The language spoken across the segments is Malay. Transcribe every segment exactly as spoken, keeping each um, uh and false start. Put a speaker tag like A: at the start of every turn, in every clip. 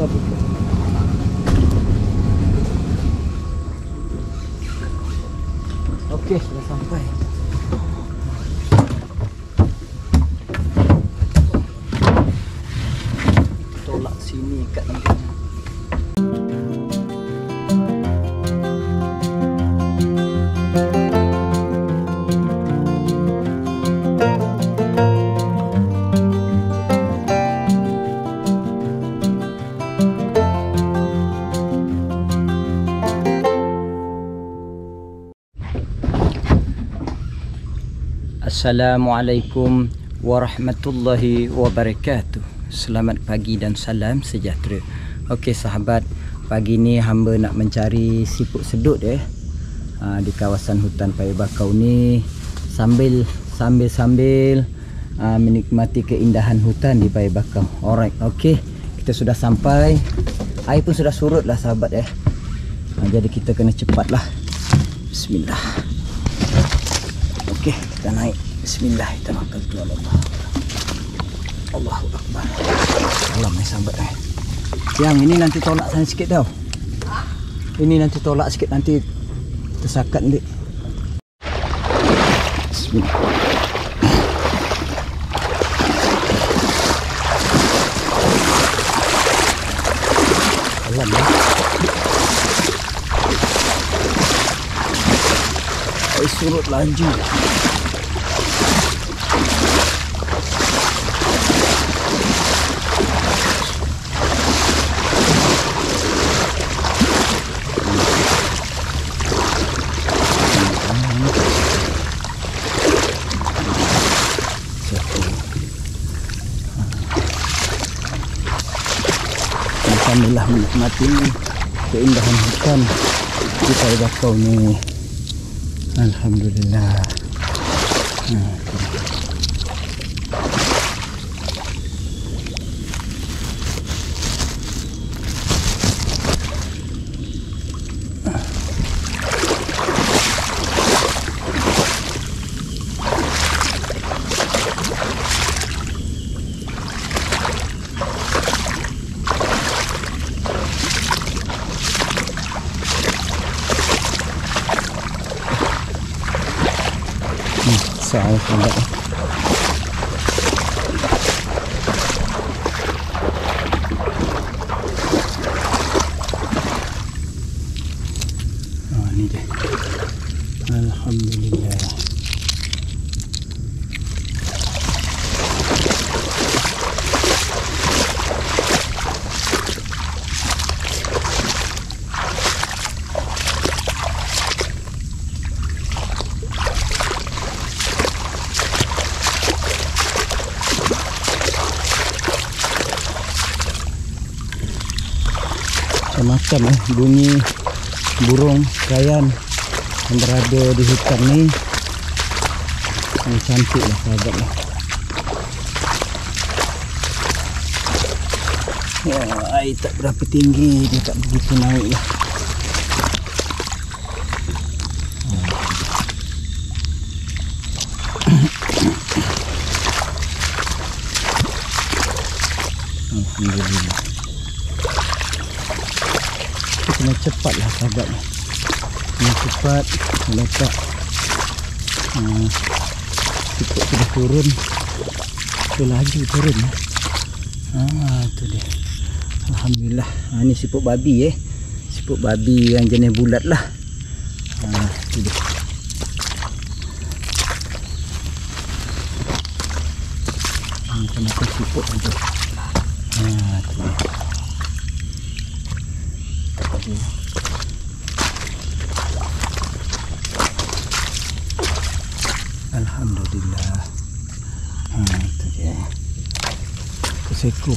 A: buka. Okey, sudah sampai. Tolak sini kat nanti. Assalamualaikum warahmatullahi wabarakatuh. Selamat pagi dan salam sejahtera. Okey sahabat, pagi ni hamba nak mencari siput sedut eh ha, di kawasan hutan Paya Bakau ni, sambil sambil sambil ha, menikmati keindahan hutan di Paya Bakau. Alright, okey, kita sudah sampai. Air pun sudah surut lah sahabat eh ha, jadi kita kena cepatlah. Bismillah. Okey, kita naik. Bismillahirrahmanirrahim. Allahu Akbar. Salam eh sahabat eh. Yang ini nanti tolak sana sikit tau. Ini nanti tolak sikit, nanti tersakat nanti. Bismillah. Salam ya. Air surut laju. Alhamdulillah menikmati keindahan hutan di Paya Bakau ni. Alhamdulillah. Hmm. Saya sampai. Oh, ini dia. Alhamdulillah. Macam eh bunyi burung kayan yang berada di hutan ni yang cantik lah sahabat lah. Ya, air tak berapa tinggi, dia tak begitu naik lah. Alhamdulillah. Kena cepat lah sahabat ni. Kena cepat letak uh, siput sudah turun, dia laju turun eh. Ah, tu dia. Alhamdulillah. Ha, ni siput babi eh. Siput babi yang jenis bulat lah. Ah, tu dia. Macam-macam siput ada. Ah, tu dia. Alhamdulillah. Ha, itu dia. Keseku.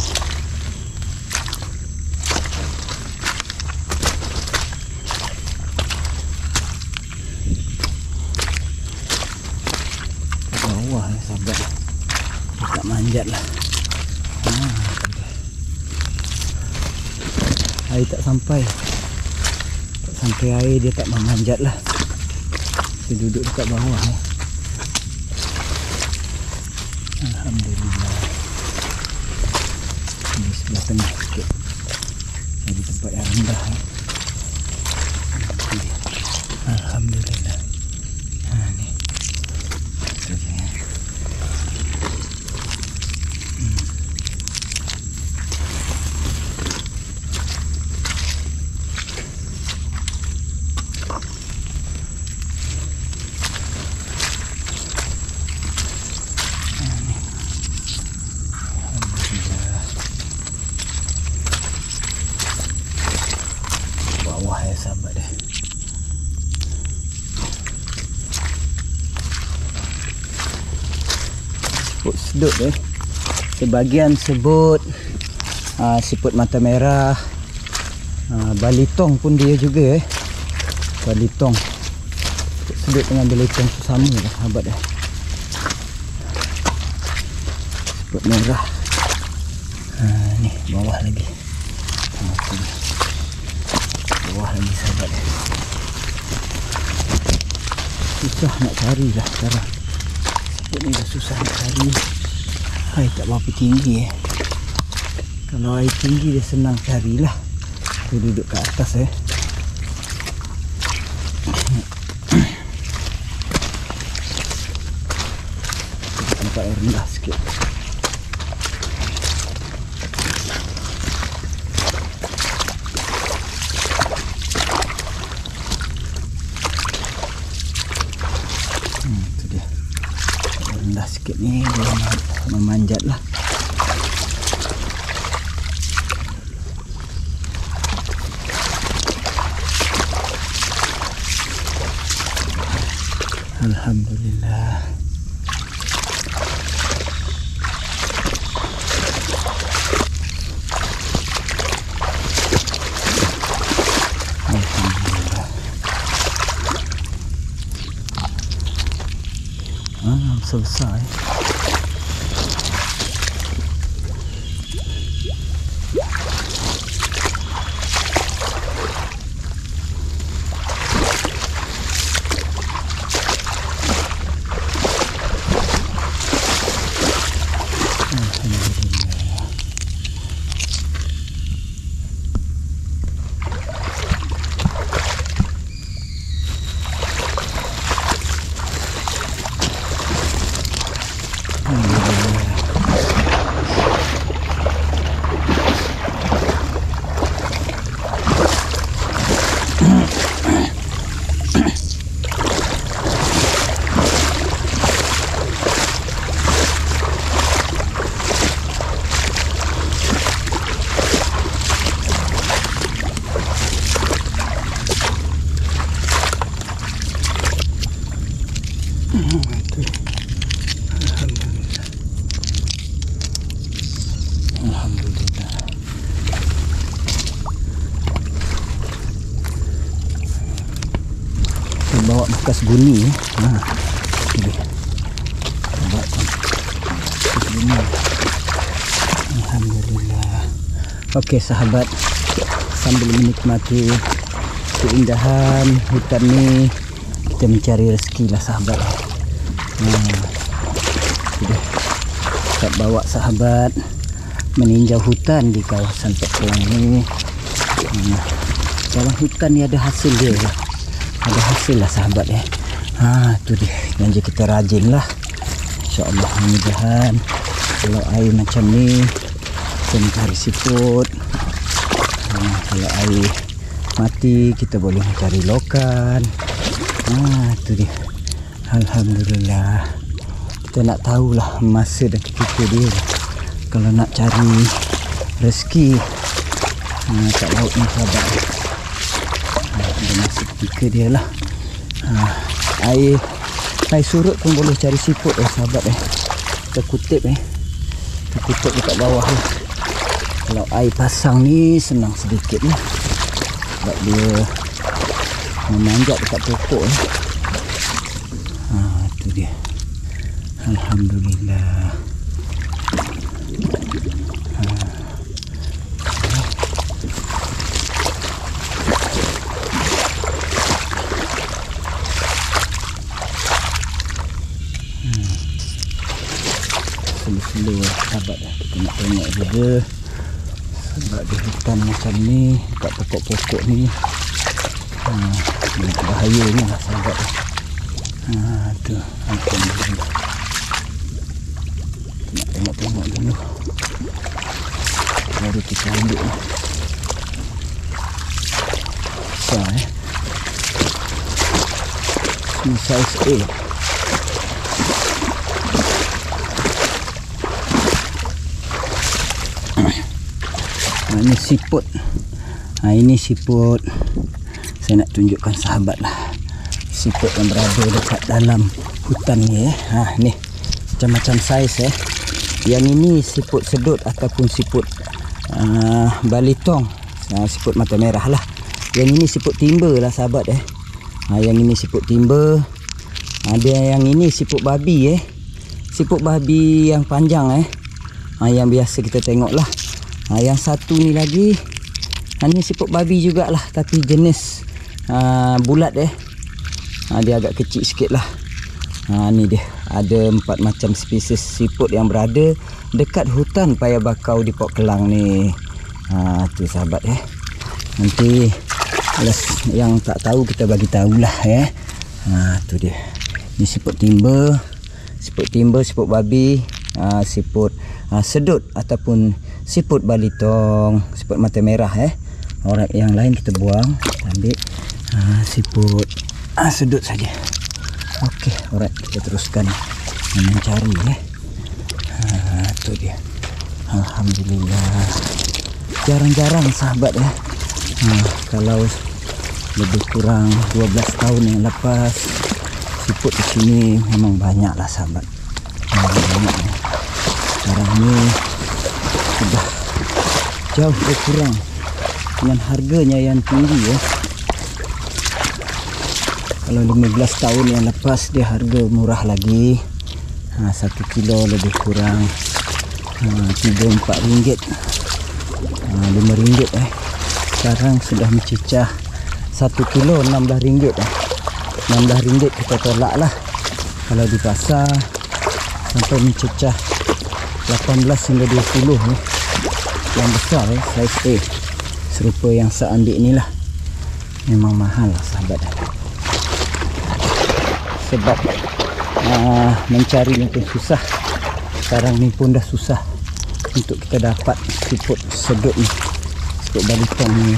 A: Bawah ya sahabat. Tak manjat lah. Ha, air tak sampai. Tak sampai air dia tak memanjat lah. Dia duduk dekat bawah ya. Alhamdulillah. Di sebelah tengah sikit. sahabat yang rendah. Alhamdulillah. Ha ni. Tu dia. Hmm. Bawah ya sahabat dia. Siput sedut eh. Sebagian sebut uh, siput mata merah, uh, balitong pun dia juga eh. Balitong. Siput sedut dengan balitong tu sama lah sahabat dia. Siput merah. Uh, ni bawah lagi. Uh, bawah lagi sahabat dia. Susah nak cari lah sekarang. Siput ni dah susah nak cari. Air tak berapa tinggi eh. Kalau air tinggi dia senang carilah. Dia duduk kat atas eh. Nampak air rendah sikit. Hmm, tu dia. Air rendah sikit ni dia memanjat lah. Alhamdulillah. Alhamdulillah. Ah, besar-besar eh. Alhamdulillah. Saya bawa bekas guni eh. Ha. Ini. Bawa bekas guni. Alhamdulillah. Okey sahabat, sambil menikmati keindahan hutan ni, kita mencari rezeki lah sahabat. Nah, sudah kita bawa sahabat meninjau hutan di kawasan Peklang ni. Nah, dalam hutan ni ada hasil dia lah. Ada hasil lah sahabat eh. Ha, tu dia. Janji kita rajin lah. InsyaAllah mudah-mudahan kalau air macam ni kita mencari siput. Nah, kalau air mati kita boleh mencari lokan. Ha, tu dia. Alhamdulillah. Kita nak tahulah masa dan ketika dia kalau nak cari rezeki ha, kat laut ni sahabat. Ha, ada masa ketika dia lah. Ha, air air surut pun boleh cari siput eh sahabat eh. Kita kutip eh. Kita kutip dekat bawah lah. Kalau air pasang ni senang sedikit lah. Sebab dia memanjat dekat pokok eh. Ha, tu dia. Alhamdulillah. Ha. Hmm. Slow-slow sahabat lah. Kita nak tengok juga Sebab di hutan macam ni, dekat pokok-pokok ni, ha, bahaya ni lah sahabat. Ha, tu, alhamdulillah. Nak tengok-tengok dulu, baru kita ambil. Besar eh. Ini saiz A. Ha, ini siput. Ha, ini siput. Saya nak tunjukkan sahabat lah. Siput yang berada dekat dalam hutan ni eh. Ha, ni macam-macam saiz eh. Yang ini siput sedut ataupun siput uh, balitong. Uh, siput mata merah lah. Yang ini siput timba lah sahabat eh. Ha, yang ini siput timba. Ada yang ini siput babi eh. Siput babi yang panjang eh. Ha, yang biasa kita tengok lah. Ha, yang satu ni lagi, ha, ni siput babi jugalah, tapi jenis uh, bulat eh. Ha, dia agak kecil sikit lah. Ha, ni dia. Ada empat macam spesies siput yang berada dekat hutan Paya Bakau di Port Kelang ni. Ha, tu sahabat eh. Nanti yang tak tahu kita bagi tahulah eh. Ha, tu dia. Ni siput timba, siput timba, siput babi, ha, siput ha, sedut ataupun siput balitong, siput mata merah eh. Orang yang lain kita buang, kita ambil ha, siput ha, sedut saja. Okey, alright, kita teruskan mencari eh. Ha, tu dia. Alhamdulillah. Jarang-jarang sahabat ya. Ha, kalau lebih kurang dua belas tahun yang lepas, siput di sini memang banyak lah sahabat. Memang banyak ya. Sekarang ni sudah jauh berkurang dengan harganya yang tinggi ya. Kalau lima belas tahun yang lepas dia harga murah lagi. Ha, satu kilo lebih kurang ha, tiga empat ringgit, ha, lima ringgit eh. Sekarang sudah mencecah satu kilo enam belas ringgit eh. enam belas ringgit kita tolak lah. Kalau di pasar sampai mencecah lapan belas hingga dua puluh eh. Yang besar eh, saiz A. Serupa yang saya ambil ni lah. Memang mahal lah sahabat. Sebab uh, mencarinya pun susah. Sekarang ni pun dah susah untuk kita dapat siput sedut ni, siput balitong ni.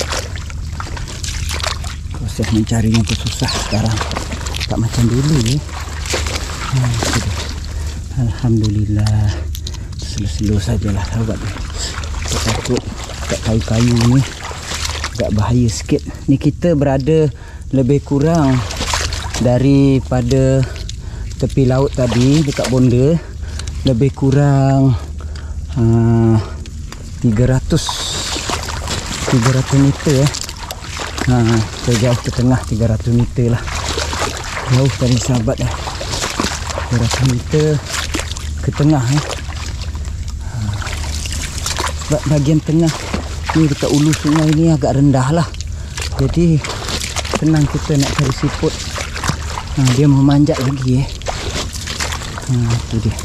A: Proses mencarinya pun susah sekarang, tak macam dulu ni. Hmm, Alhamdulillah, slow-slow sajalah sahabat. Kita takut kat kayu-kayu ni agak bahaya sikit. Ni kita berada lebih kurang daripada tepi laut tadi dekat Bonda, lebih kurang uh, tiga ratus meter eh. Ha, jauh ke tengah tiga ratus meter lah. Jauh tadi sahabat eh. tiga ratus meter ke tengah eh. Ha. Sebab bahagian tengah ni dekat ulu sungai ni agak rendah lah. Jadi senang kita nak cari siput. Ha, dia memanjat lagi eh. Ha, tu dia.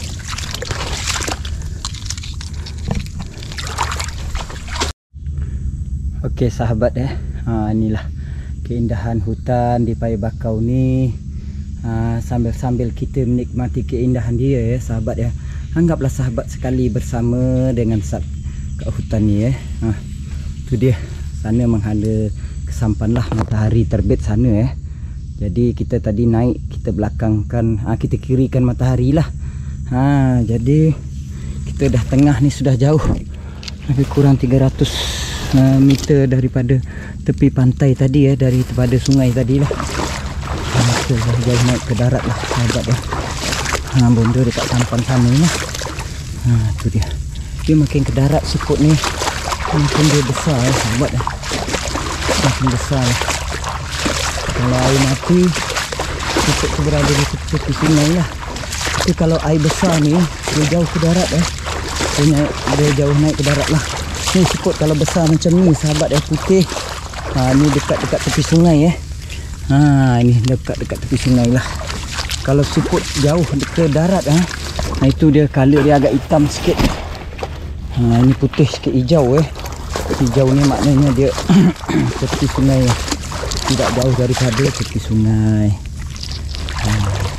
A: Okey sahabat eh. Ha, inilah keindahan hutan di Paya Bakau ni. Ha, sambil-sambil kita menikmati keindahan dia ya sahabat ya. Anggaplah sahabat sekali bersama dengan sat kat hutan ni eh. Ha, tu dia. Sana menghala kesampan lah matahari terbit sana eh. Jadi kita tadi naik, kita belakangkan, ha, kita kirikan matahari lah. Ha, jadi kita dah tengah ni sudah jauh, lebih kurang tiga ratus uh, meter daripada tepi pantai tadi ya, dari pada sungai tadi lah. Ha, kita dah jauh naik ke darat lah sahabat ya. Ha, Bonda dekat sampan sana lah. Ha, tu dia. Dia makin ke darat siput ni, makin dia besar ya sahabat ya. Makin besar lah. Kalau air mati, siput tu berada di tepi sungai lah. Tapi kalau air besar ni, dia jauh ke darat eh. Dia, naik, dia jauh naik ke darat lah. Ni siput kalau besar macam ni sahabat eh, putih. Ha, ni dekat-dekat tepi sungai eh. Ha, ini dekat-dekat tepi sungai lah. Kalau siput jauh ke darat eh, ha, itu dia color dia agak hitam sikit. Ha, ini putih sikit hijau eh. hijau ni maknanya dia tepi sungai, tidak jauh daripada tepi sungai. Ha,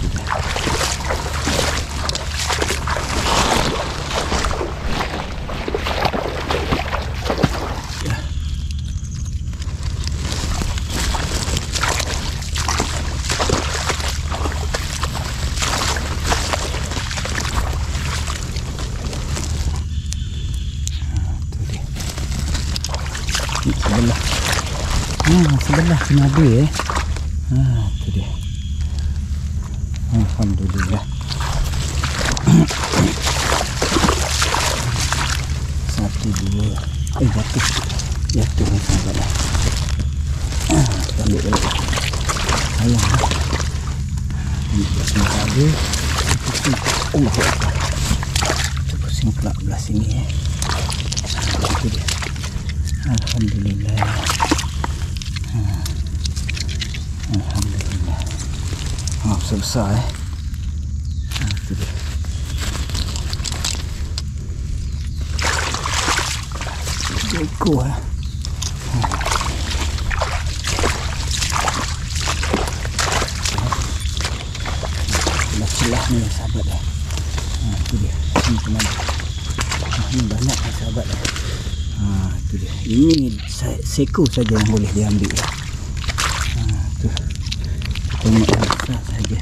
A: sebelah, ha, sebelah kena ada eh. Ha, tu dia. Alhamdulillah. Satu dua, eh jatuh, jatuh ni sahabat lah. Ha, balik balik. Sayang lah. Ini pusing ada. Pusing. Allah Akbar. Pusing pula belah sini eh. Ha, itu dia. Alhamdulillah. Ha. Alhamdulillah. Oh, besar eh. Ha, tu dia. Tiga ekor eh. Ha. Celah-celah ni sahabat eh. Ha, tu dia. Ini kemana? Ha, ini banyak eh, sahabat eh. Ha, tu dia. Ini seko saja yang boleh diambil. Ha, tu. Tengok besar saja.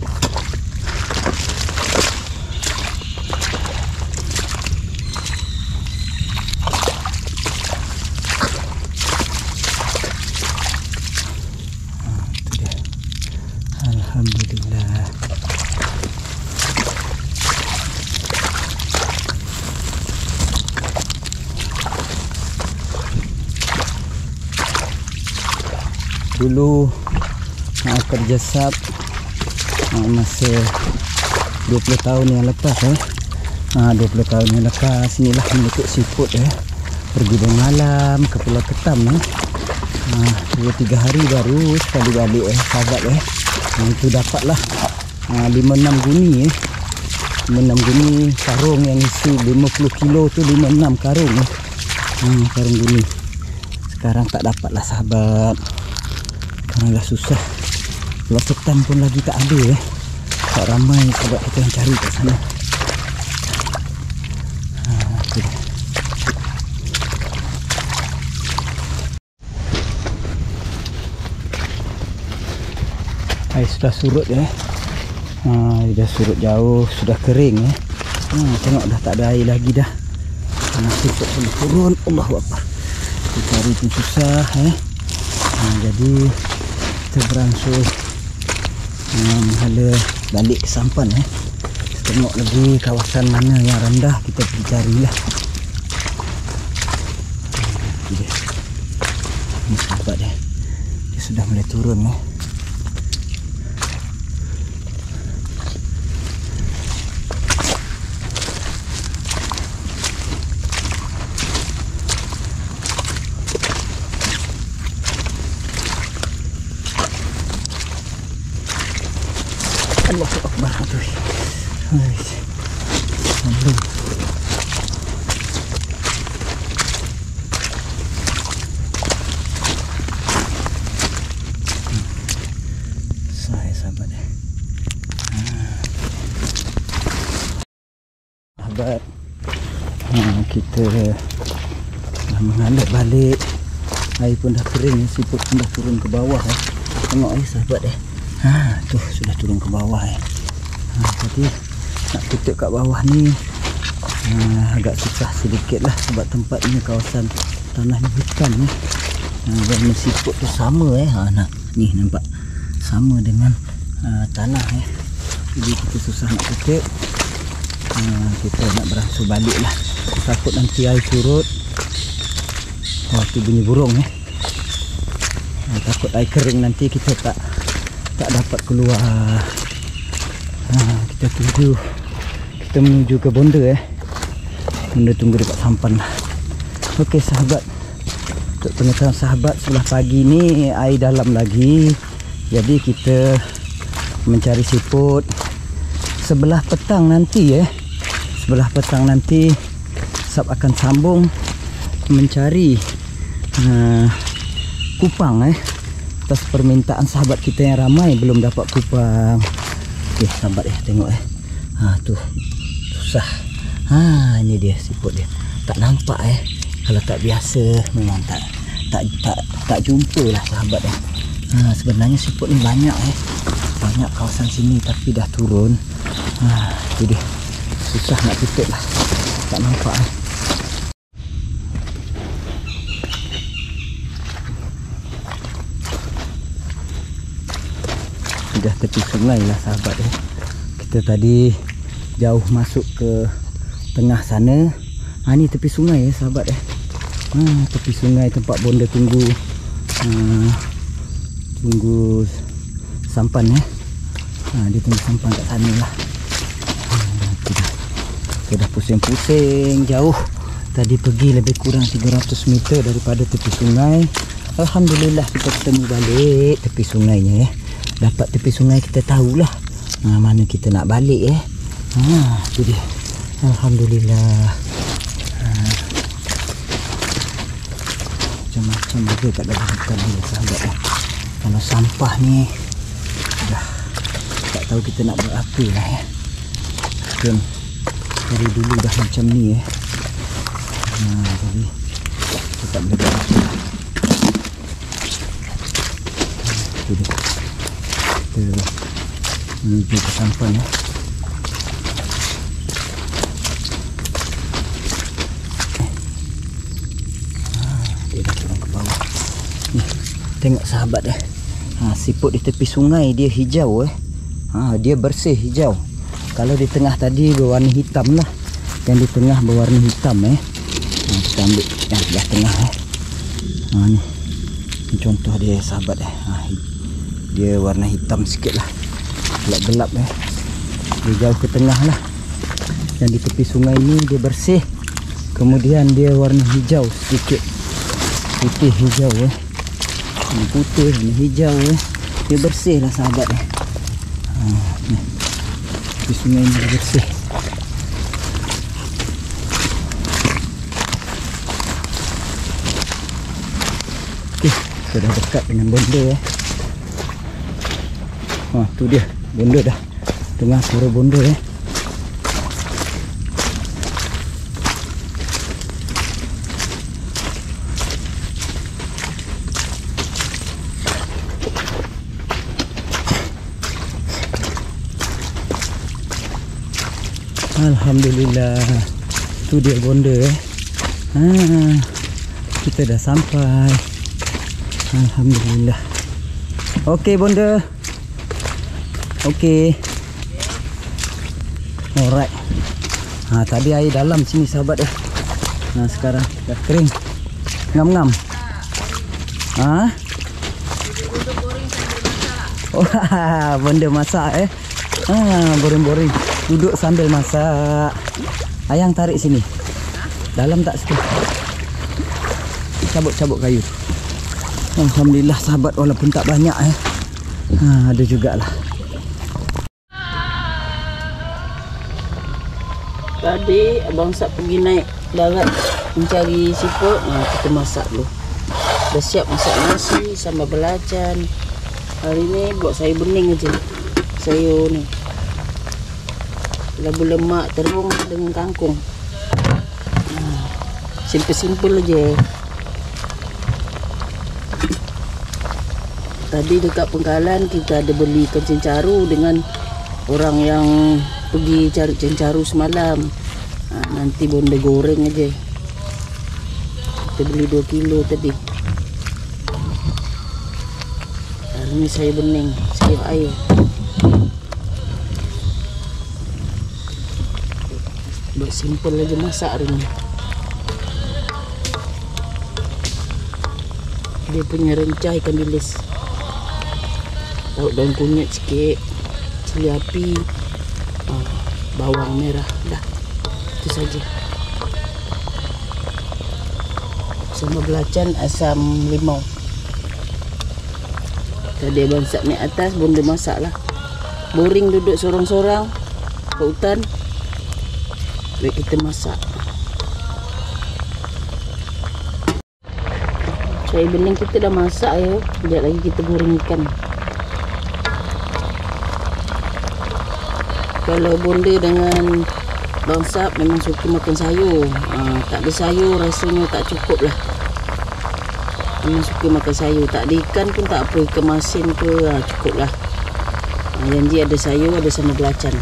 A: Ha, tu dia. Alhamdulillah. Dulu uh, kerja sap uh, masa dua puluh tahun yang lepas eh. Uh, dua puluh tahun yang lepas inilah menutup siput eh. Pergi bermalam ke Pulau Ketam eh. Uh, dua tiga hari baru sekali balik eh sahabat eh. Uh, itu dapatlah uh, lima enam guni eh. lima enam guni karung yang isi lima puluh kilo tu, lima enam karung eh. Uh, karung guni. Sekarang tak dapatlah sahabat. Karena dah susah. Pulau Ketam pun lagi tak ada eh. Tak ramai sahabat kita yang cari kat sana. Ha, tu dia. Air sudah surut eh. Ha, dah surut jauh, sudah kering eh. Ha, tengok dah tak ada air lagi dah. Masih sudah turun. Allahu Akbar. Kita cari pun susah eh. Ha, jadi kita beransur menghala um, balik ke sampan eh. Tengok lagi kawasan mana yang rendah, kita pergi carilah. Hmm, dia. Ini sahabat dia. Dia sudah mulai turun eh. Allahu Akbar. Aduh. Hai. Sambung. Saya sahabat eh. Ha. Sahabat. Ha, kita dah mengalir balik. Air pun dah kering, siput pun dah turun ke bawah eh. Tengok eh sahabat eh. Ha, tu sudah turun ke bawah eh. Ha, jadi nak tutup kat bawah ni ha, agak susah sedikit lah sebab tempat ini kawasan tanah ni hutan ni. Ha, warna siput tu sama eh. Ha, nak ni nampak sama dengan ha, tanah eh. Jadi kita susah nak tutup. Ha, kita nak beransur balik lah. Takut nanti air surut. Oh, tu bunyi burung eh. Ha, takut air kering nanti kita tak tak dapat keluar. Ha, kita tuju kita menuju ke bonda eh. Bonda tunggu dekat sampan lah. Okey sahabat, untuk pengetahuan sahabat, sebelah pagi ni air dalam lagi, jadi kita mencari siput. Sebelah petang nanti eh, sebelah petang nanti Sap akan sambung mencari uh, kupang eh atas permintaan sahabat kita yang ramai belum dapat kupang. Okey sahabat eh, tengok eh. Ha tu. Susah. Ha ini dia siput dia. Tak nampak eh. Kalau tak biasa memang tak tak tak tak jumpa lah sahabat eh. Ha sebenarnya siput ni banyak eh. Banyak kawasan sini tapi dah turun. Ha tu dia. Susah nak tutup lah. Tak nampak eh. Dah tepi sungai lah sahabat eh. Kita tadi jauh masuk ke tengah sana. Ha ni tepi sungai eh sahabat eh. Ha tepi sungai tempat bonda tunggu uh, tunggu sampan eh. Ha dia tunggu sampan kat sana lah. Ha, kita, kita dah pusing-pusing jauh. Tadi pergi lebih kurang tiga ratus meter daripada tepi sungai. Alhamdulillah kita ketemu balik tepi sungainya eh. Dapat tepi sungai kita tahulah ha, mana kita nak balik eh. Ha tu dia. Alhamdulillah. Ha, macam-macam juga kat dalam hutan ni sahabat eh. Kalau sampah ni dah tak tahu kita nak buat apa lah eh. Kan dari dulu dah macam ni eh. Ha jadi kita tak boleh buat apa. Tu dia. Kita menuju ke sampan ya. Dia dah turun ke bawah. Ni, tengok sahabat eh. Ha, siput di tepi sungai dia hijau eh. Ha, dia bersih hijau. Kalau di tengah tadi berwarna hitam lah. Yang di tengah berwarna hitam eh. Ha, kita ambil yang sebelah tengah eh. Ha, ni. Ini contoh dia sahabat eh. Ha, dia warna hitam sikit lah, gelap-gelap eh. Dia jauh ke tengah lah. Yang di tepi sungai ni dia bersih. Kemudian dia warna hijau sedikit, putih hijau eh. Warna putih, warna hijau eh. Dia bersih lah sahabat eh. Ha, ni. Tepi sungai ni dia bersih. Okey, sudah dekat dengan bonda eh. Ha, tu dia bonda dah tengah suara bonda eh. Alhamdulillah. Tu dia bonda eh. Ha, kita dah sampai. Alhamdulillah. Okey bonda. Okey. Alright. Ha tadi air dalam sini sahabat eh. Nah sekarang dah kering. Ngam-ngam. Ha? Oh, bonda masak eh. Ha, boring-boring. Duduk sambil masak. Ayang tarik sini. Dalam tak sikit. Cabut-cabut kayu. Alhamdulillah sahabat walaupun tak banyak eh. Ha ada jugalah.
B: Tadi Abang Sat pergi naik darat mencari siput. Nah, kita masak dulu. Dah siap masak nasi, sambal belacan. Hari ni buat sayur bening aja. Sayur ni. Labu lemak, terung dengan kangkung. Nah, simple-simple aja. Tadi dekat Pengkalan kita ada beli ikan cencaru dengan orang yang pergi cari cencaru semalam. Ha, nanti bonda goreng aja. Kita beli dua kilo tadi. Hari ni saya bening, sayur air. Buat simple aja masak hari ni. Dia punya rencah ikan bilis. Taruh daun kunyit sikit, cili api, uh, bawang merah, dah itu saja. Sambal belacan, asam limau. Tadi Abang Sat naik atas, bonda masak lah. Boring duduk sorang-sorang ke hutan. Baik kita masak. Cai bening kita dah masak ya. Sekejap lagi kita goreng ikan. Kalau bonda dengan bangsap memang suka makan sayur. Ha, tak ada sayur rasanya tak cukup lah. Memang suka makan sayur. Tak ada ikan pun tak apa. Ikan masin ke ha, cukup lah. Ha, janji ada sayur, ada sama belacan.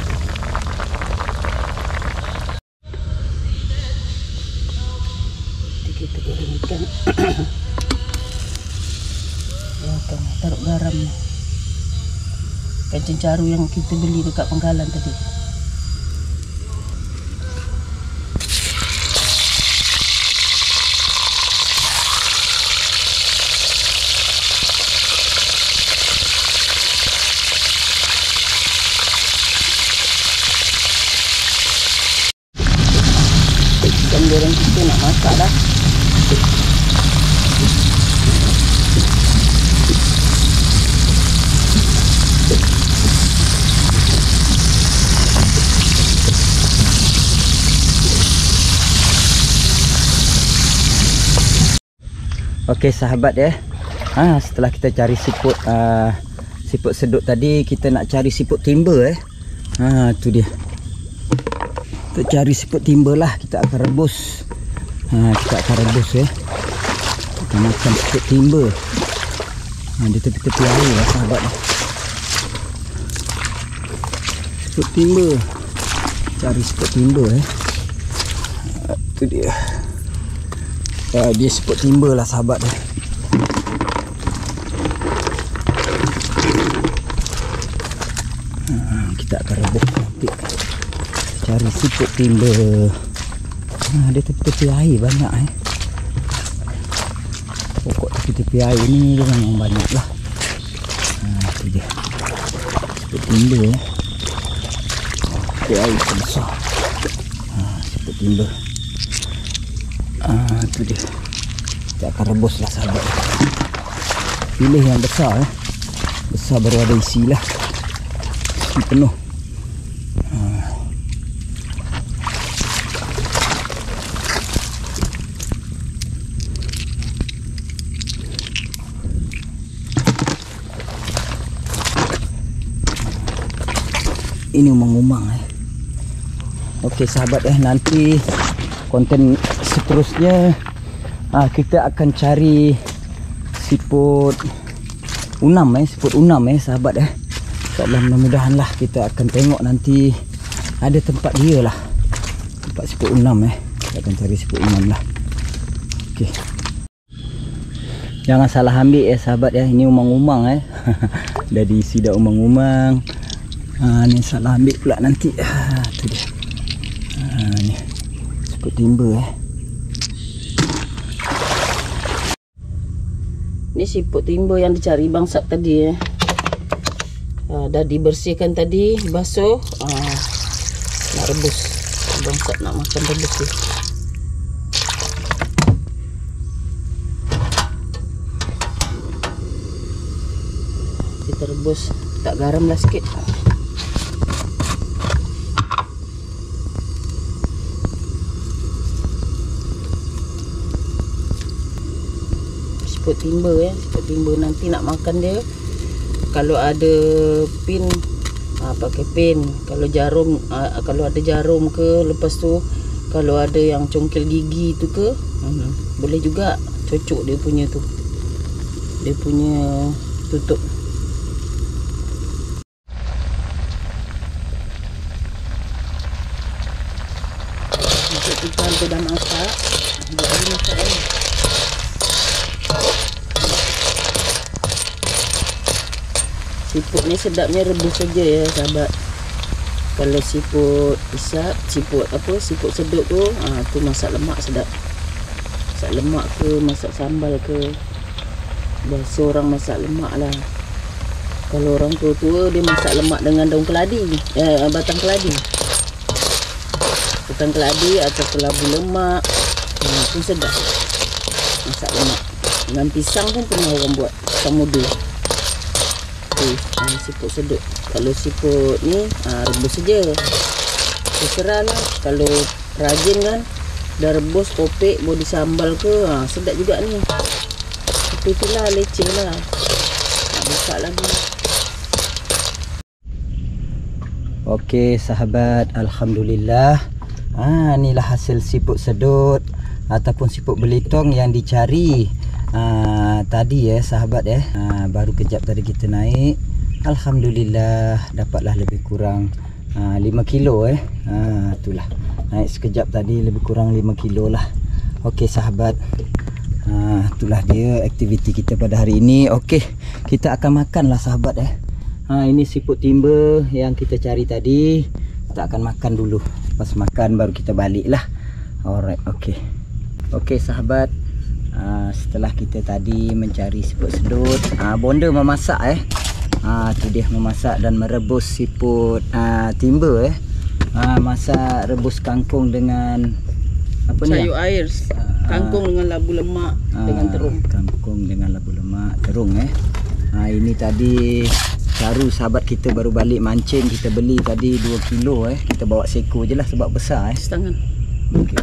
B: Kita goreng ikan. Ikan taruh garam. Ikan cencaru yang kita beli dekat Pangkalan tadi. Ikan goreng kita nak masak dah.
A: Okey sahabat ya. Ha, setelah kita cari siput uh, siput sedut tadi, kita nak cari siput timba eh. Ha, tu dia. Kita cari siput timba lah, kita akan rebus. Ha, kita akan rebus ya. Kita makan siput timba. Ha, di tepi-tepi air ya sahabat. Siput timba. Cari siput timba eh. Ha, tu dia. Uh, dia siput timba lah sahabat dia. Uh, kita akan rebus nanti. Cari siput timba. Uh, dia tepi-tepi air banyak eh. Pokok tepi-tepi air ni dia memang banyak lah. Uh, tu dia. Siput timba eh. Tepi air besar. Uh, siput timba. Ah, tu dia. Kita akan rebus lah sahabat. Pilih yang besar eh. Besar baru ada isi lah. Isi penuh. Ah. Ini umang-umang eh. Okey sahabat eh, nanti konten seterusnya ah, kita akan cari siput unam eh, siput unam eh sahabat eh. InsyaAllah mudah-mudahan lah kita akan tengok nanti ada tempat dia lah, tempat siput unam eh. Kita akan cari siput unam lah. Okey. Jangan salah ambil eh sahabat ya, ini umang-umang eh. Dah diisi dah umang-umang. Ah, ni salah ambil pula nanti. Ah, tu dia. Ah, ni siput timba eh.
B: Ni siput timba yang dicari bangsap tadi eh. Uh, dah dibersihkan tadi, basuh. Uh, nak rebus. Bangsap nak makan rebus ni. Kita rebus, tak garam lah sikit. Siput timba ya, siput timba nanti nak makan dia. Kalau ada pin, ha, pakai pin. Kalau jarum, ha, kalau ada jarum ke, lepas tu kalau ada yang congkel gigi tu ke, hmm, boleh juga cocok dia punya tu, dia punya tutup. Untuk ikan tu dah masak, buat lagi masak lagi. Siput ni sedapnya rebus saja ya sahabat. Kalau siput isap, siput apa, siput sedut tu, ah tu masak lemak sedap. Masak lemak ke, masak sambal ke. Biasa orang masak lemak lah. Kalau orang tua-tua dia masak lemak dengan daun keladi, eh, batang keladi. Batang keladi atau kelabu lemak, ah, pun sedap. Masak lemak. Dengan pisang pun pernah orang buat, pisang muda. Ha, siput sedut. Kalau siput ni ha, rebus saja. Terserah lah. Kalau rajin kan, dah rebus kopek boleh disambal ke, ha, sedap juga ni. Tapi itulah leceh lah. Tak buka lagi.
A: Okey sahabat, alhamdulillah. Ah, inilah hasil siput sedut ataupun siput belitong yang dicari ah, tadi ya sahabat ya. Ah, baru kejap tadi kita naik. Alhamdulillah dapatlah lebih kurang ah, lima kilo eh. Ah, itulah. Naik sekejap tadi lebih kurang lima kilo lah. Okey sahabat. Ah, itulah dia aktiviti kita pada hari ini. Okey, kita akan makanlah sahabat eh. Ha, ini siput timba yang kita cari tadi. Kita akan makan dulu. Pas makan baru kita balik lah. Alright, okey. Okey sahabat, ha, setelah kita tadi mencari siput sedut, ha, bonda memasak eh. Ha, tu dia memasak dan merebus siput ha, timba eh. Ha, masak rebus kangkung dengan apa ni?
B: Sayur air. Kangkung ha, dengan labu lemak ha, dengan terung.
A: Kangkung dengan labu lemak, terung eh. Ha, ini tadi baru sahabat kita baru balik mancing. Kita beli tadi dua kilo eh. Kita bawa seko je lah sebab besar eh.
B: Setangan.
A: Okey.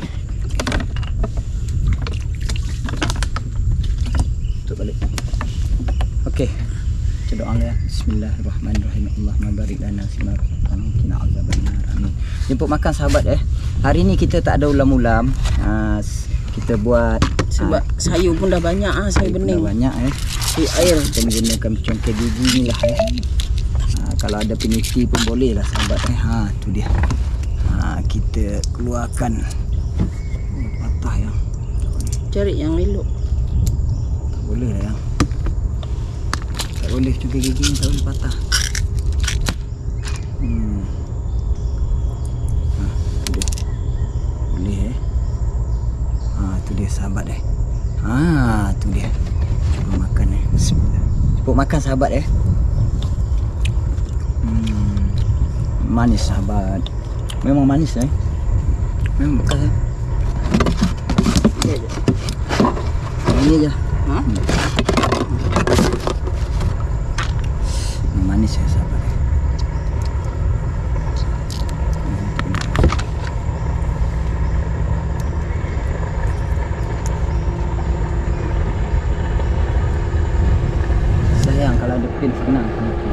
A: Tutup balik. Okey. Kita doa ya. Bismillahirrahmanirrahim. Allahumma barik lana fima razaqtana wa qina azabannar. Amin. Jemput makan sahabat eh. Hari ni kita tak ada ulam-ulam. Ha, kita buat
B: sebab ha, sayur pun dah banyak ah, sayur bening.
A: Dah banyak eh.
B: Sayur air.
A: Kita menggunakan congkak gigi ni lah eh. Ha, kalau ada peniti pun boleh lah sahabat eh. Ha, tu dia. Ha, kita keluarkan oh, patah yang.
B: Cari yang elok.
A: Tak boleh lah yang. Tak boleh congkak gigi ni tak boleh patah. Hmm. Ha, tu dia. Boleh eh. Ha, tu dia sahabat eh. Ha, tu dia. Cuba makan eh. Bismillah. Cuba makan sahabat eh. Hmm. Manis sahabat. Memang manis eh. Memang bekas eh. Ini aja. Ha? Hmm. Manis ya sahabat. Sayang kalau ada pin senang.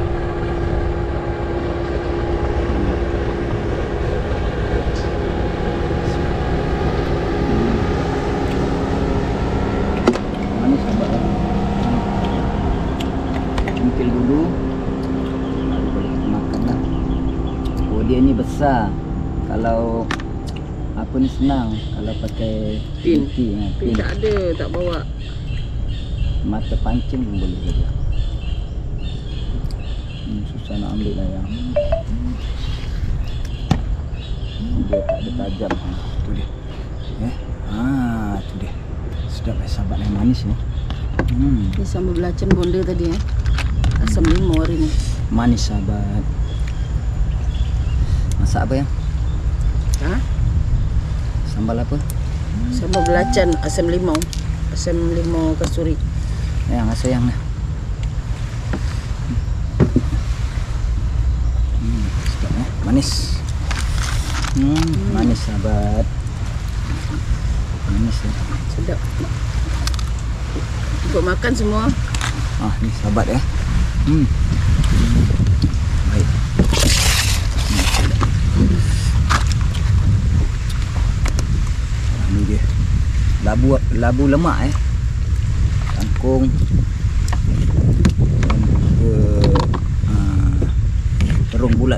A: Cungkil dulu baru boleh kita makan lah. Oh dia ni besar. Kalau apa ni senang. Kalau pakai
B: pin,
A: pin, ha,
B: pin. Pin tak ada, tak bawa.
A: Mata pancing pun boleh juga. Hmm, susah nak ambil lah yang. Dia tak ada tajam. Ha, tu dia. Eh? Ha, tu dia. Sedap eh sahabat yang manis ni. Hmm.
B: Ni sambal belacan bonda tadi eh. Asam limau hari ni.
A: Manis sahabat. Masak apa yang?
B: Ha?
A: Sambal apa?
B: Sambal belacan asam limau. Asam limau kasturi.
A: Yang rasa yang lah. Hmm, sedap eh. Manis. Hmm, hmm. Manis sahabat. Manis eh.
B: Sedap. Buat makan semua.
A: Ah, ni sahabat eh. Hmm. Baik. Hmm. Ni dia. Labu labu lemak eh. Kangkung dan juga uh, terung bulat.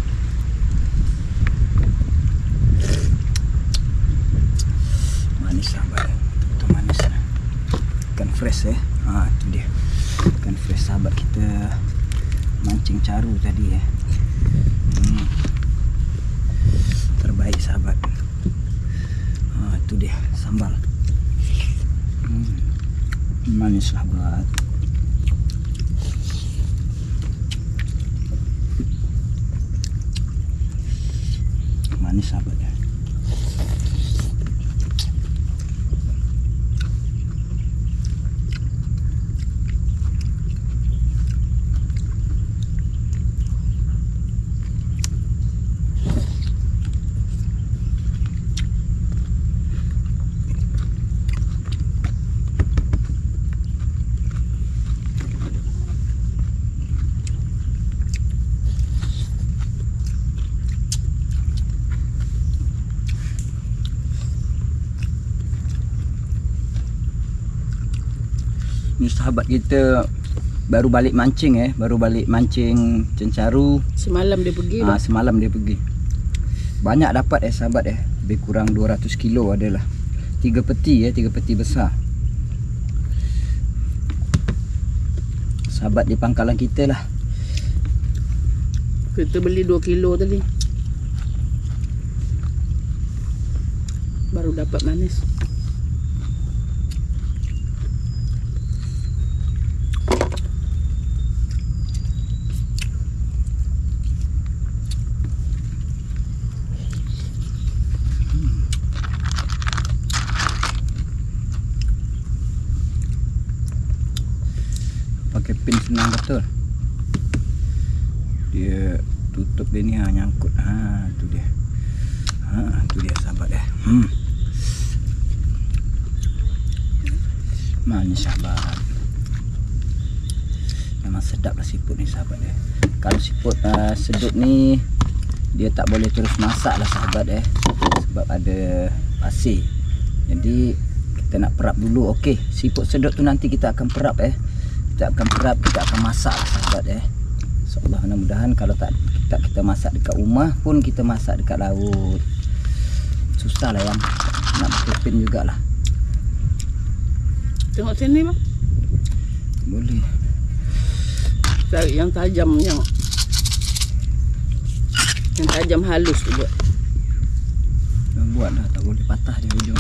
A: Manis sahabat. Betul manis. Ikan fresh eh. Ha, tu dia. Ikan fresh sahabat kita mancing caru tadi eh. Hmm. Terbaik sahabat. Ha, tu dia sambal. Hmm. Manis sahabat. Manis sahabat ya. Ni sahabat kita baru balik mancing eh, baru balik mancing cencaru.
B: Semalam dia pergi.
A: Ah, semalam dia pergi. Banyak dapat eh sahabat eh. Lebih kurang dua ratus kilo adalah. Tiga peti eh, tiga peti besar. Sahabat di pangkalan kita lah.
B: Kita beli dua kilo tadi. Baru dapat manis.
A: Pakai pin senang betul. Dia tutup dia ni ha, nyangkut. Ha, tu dia. Ha, tu dia sahabat dia. Hmm. Manis sahabat. Memang sedap lah siput ni sahabat dia. Kalau siput uh, sedut ni dia tak boleh terus masak lah sahabat eh. Sebab ada pasir. Jadi kita nak perap dulu. Okey, siput sedut tu nanti kita akan perap eh. Kita akan perap, kita akan masak sahabat eh. InsyaAllah mudah-mudahan kalau tak kita, kita masak dekat rumah pun kita masak dekat laut. Susah lah yang nak berkepin jugalah.
B: Tengok sini bang.
A: Boleh.
B: Cari yang tajam, yang yang tajam halus tu buat.
A: Yang buat dah tak boleh patah dia hujung.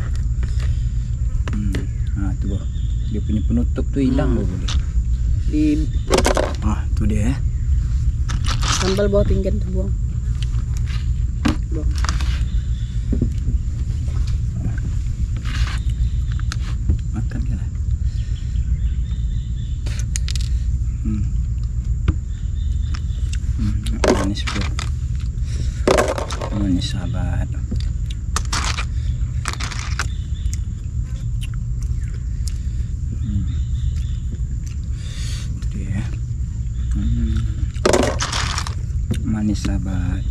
A: Hmm. Ha tu bah. Dia punya penutup tu hilang hmm. baru boleh.
B: Di
A: ah tu dia eh.
B: Sambal bawah pinggan tu buang. Buang.
A: Makan ke lah. Hmm. Hmm, manis pun. Manis sahabat. Hmm. Itu dia. Hmm. Manis sahabat.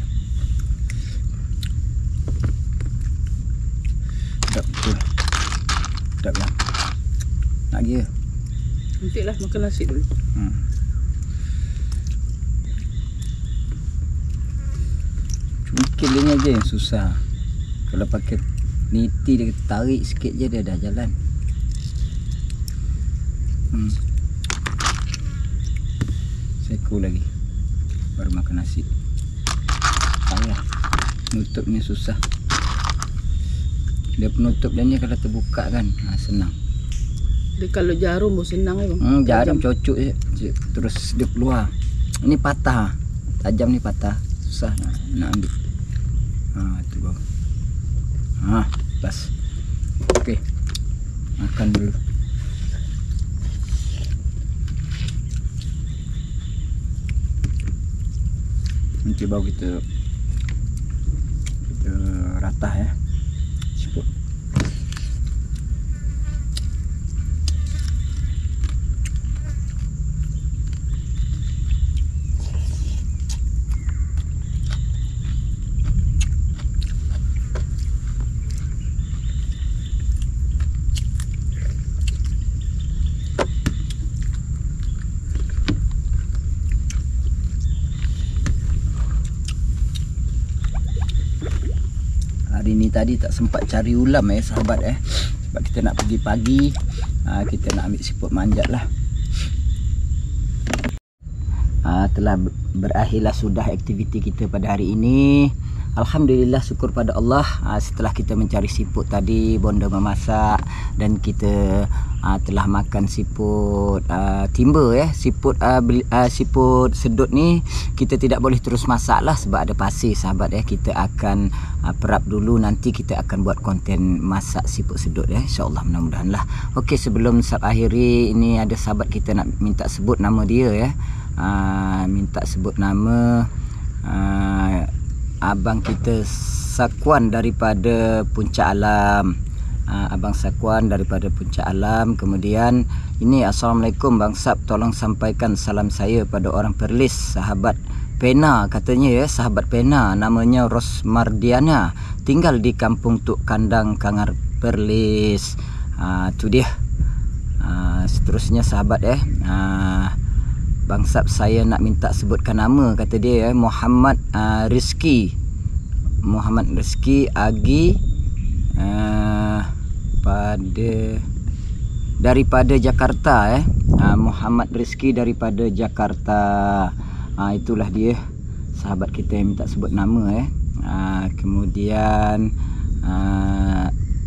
A: Sedap betul. Sedap lah. Nak lagi ke?
B: Nanti lah makan nasi dulu.
A: Hmm. Cungkil dia je yang susah. Kalau pakai niti dia tarik sikit je dia dah jalan. Hmm. Seko lagi. Baru makan nasi. Payah. Nutupnya susah. Dia penutup dia ni kalau terbuka kan ha, senang.
B: Dia kalau jarum pun senang eh bang.
A: Hmm, jarum cocok je, je. Terus dia keluar. Ini patah. Tajam ni patah. Susah nak, nak ambil. Ha tu bang. Ha, pas. Okey. Makan dulu. Nanti baru kita kita ratah ya. Siput. Hari ni tadi tak sempat cari ulam eh sahabat eh. Sebab kita nak pergi pagi. Aa, kita nak ambil siput manjat lah. Aa, telah berakhirlah sudah aktiviti kita pada hari ini. Alhamdulillah, syukur pada Allah. Aa, setelah kita mencari siput tadi, bonda memasak dan kita aa, telah makan siput aa, timba ya. Siput aa, beli, aa, siput sedut ni kita tidak boleh terus masak lah sebab ada pasir sahabat ya. Kita akan aa, perap dulu, nanti kita akan buat konten masak siput sedut ya. InsyaAllah mudah-mudahan lah. Okey, sebelum sab akhiri ini ada sahabat kita nak minta sebut nama dia ya. Aa, minta sebut nama aa, abang kita Sakwan daripada Puncak Alam. uh, Abang Sakwan daripada Puncak Alam. Kemudian ini, Assalamualaikum Bang Sab, tolong sampaikan salam saya pada orang Perlis, sahabat Pena katanya ya, sahabat Pena, namanya Rosmardiana, tinggal di Kampung Tuk Kandang, Kangar, Perlis. uh, Tu dia. uh, seterusnya sahabat eh uh, Bang Sab saya nak minta sebutkan nama, kata dia eh, Muhammad uh, Rizki Muhammad Rizki Agi uh, pada daripada Jakarta eh uh, Muhammad Rizki daripada Jakarta. Uh, itulah dia sahabat kita yang minta sebut nama eh. Uh, kemudian uh,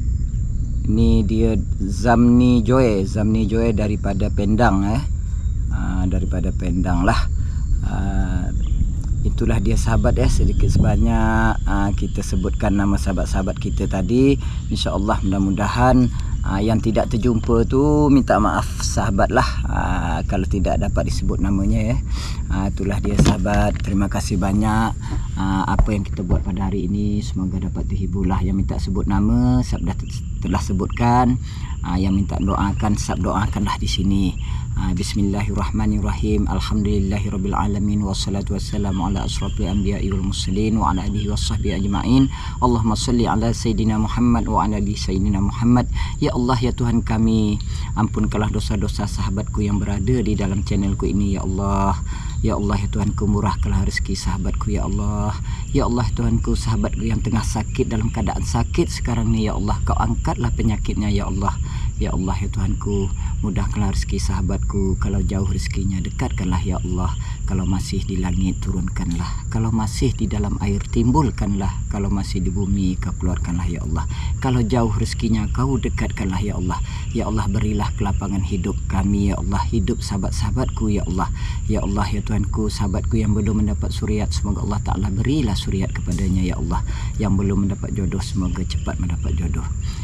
A: ni dia Zamni Joy Zamni Joy daripada Pendang eh uh, daripada Pendang lah. Uh, itulah dia sahabat eh, sedikit sebanyak uh, kita sebutkan nama sahabat-sahabat kita tadi. InsyaAllah mudah-mudahan uh, yang tidak terjumpa tu minta maaf sahabat lah uh, kalau tidak dapat disebut namanya eh. Uh, itulah dia sahabat, terima kasih banyak uh, apa yang kita buat pada hari ini, semoga dapat terhiburlah. Yang minta sebut nama Sab dah telah sebutkan, uh, yang minta doakan Sab doakanlah di sini. Uh, Bismillahirrahmanirrahim. Alhamdulillahirabbil alamin wassalatu wassalamu ala asyrafil anbiya'i wal mursalin wa ala alihi washabbihi ajma'in. Allahumma shalli ala sayidina Muhammad wa ala ali sayyidina Muhammad. Ya Allah ya Tuhan kami, ampunkanlah dosa-dosa sahabatku yang berada di dalam channelku ini ya Allah. Ya Allah ya Tuhanku, murahkanlah rezeki sahabatku ya Allah. Ya Allah Tuhanku, sahabatku yang tengah sakit dalam keadaan sakit sekarang ni ya Allah, kau angkatlah penyakitnya ya Allah. Ya Allah ya Tuhanku, mudahkanlah rezeki sahabatku. Kalau jauh rezekinya dekatkanlah ya Allah. Kalau masih di langit turunkanlah. Kalau masih di dalam air timbulkanlah. Kalau masih di bumi kau keluarkanlah ya Allah. Kalau jauh rezekinya kau dekatkanlah ya Allah. Ya Allah berilah kelapangan hidup kami ya Allah, hidup sahabat-sahabatku ya Allah. Ya Allah ya Tuhanku, sahabatku yang belum mendapat suriat, semoga Allah Ta'ala berilah suriat kepadanya ya Allah. Yang belum mendapat jodoh, semoga cepat mendapat jodoh.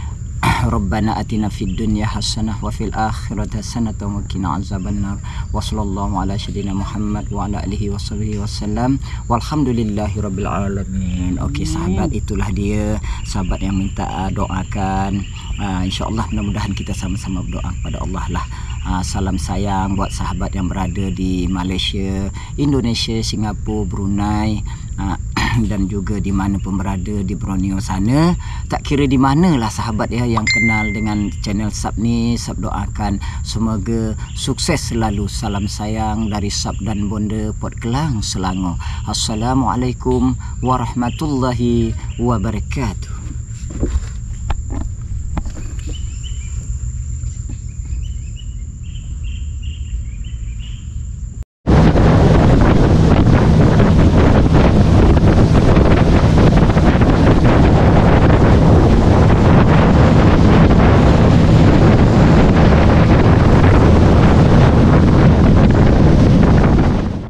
A: Rabbana atina fid dunya hasanah wa fil akhirati hasanah wa qina azabannar. Wa sallallahu ala sayyidina Muhammad wa ala alihi washabihi wasallam. Walhamdulillahirabbil alamin. Okey sahabat, itulah dia sahabat yang minta uh, doakan. Uh, InsyaAllah mudah-mudahan kita sama-sama berdoa kepada Allah lah. Uh, salam sayang buat sahabat yang berada di Malaysia, Indonesia, Singapura, Brunei, uh, dan juga di mana pun berada di Borneo sana. Tak kira di manalah sahabat ya yang kenal dengan channel Sab ni, Sab doakan semoga sukses selalu. Salam sayang dari Sab dan Bonda Port Kelang, Selangor. Assalamualaikum warahmatullahi wabarakatuh.